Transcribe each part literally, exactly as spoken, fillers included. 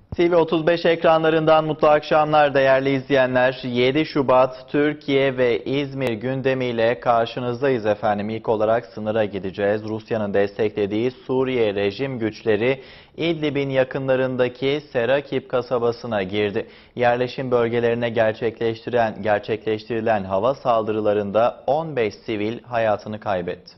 T V otuz beş ekranlarından mutlu akşamlar değerli izleyenler. yedi Şubat Türkiye ve İzmir gündemiyle karşınızdayız efendim. İlk olarak sınıra gideceğiz. Rusya'nın desteklediği Suriye rejim güçleri İdlib'in yakınlarındaki Serakip kasabasına girdi. Yerleşim bölgelerine gerçekleştirilen, gerçekleştirilen hava saldırılarında on beş sivil hayatını kaybetti.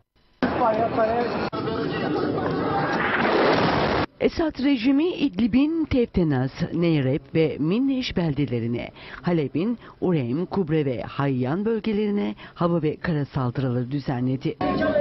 Esad rejimi İdlib'in Teftenaz, Neyrep ve Minneş beldelerine, Halep'in Ureym, Kubre ve Hayyan bölgelerine hava ve kara saldırıları düzenledi.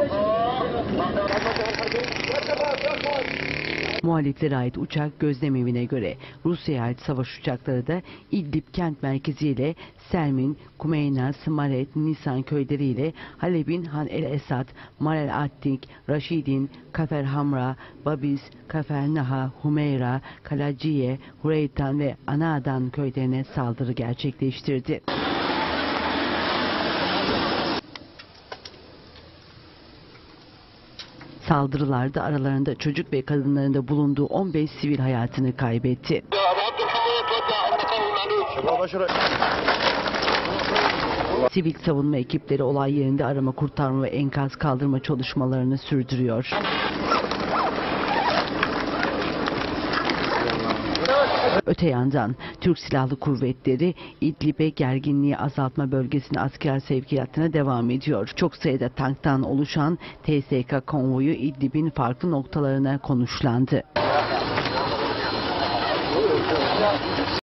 Muhaliflere ait uçak gözlemevine göre Rusya'ya ait savaş uçakları da İdlib kent merkeziyle Sermin, Kumeynas, Maret, Nisan köyleriyle Halep'in Han el Esad, Mar el Attik, Raşidin, Kafer Hamra, Babis, Kafer Naha, Humeyra, Kalaciye, Hureytan ve Anadan köylerine saldırı gerçekleştirdi. Saldırılarda aralarında çocuk ve kadınların da bulunduğu on beş sivil hayatını kaybetti. Sivil savunma ekipleri olay yerinde arama, kurtarma ve enkaz kaldırma çalışmalarını sürdürüyor. Öte yandan Türk Silahlı Kuvvetleri İdlib'e gerginliği azaltma bölgesine asker sevkiyatına devam ediyor. Çok sayıda tanktan oluşan T S K konvoyu İdlib'in farklı noktalarına konuşlandı.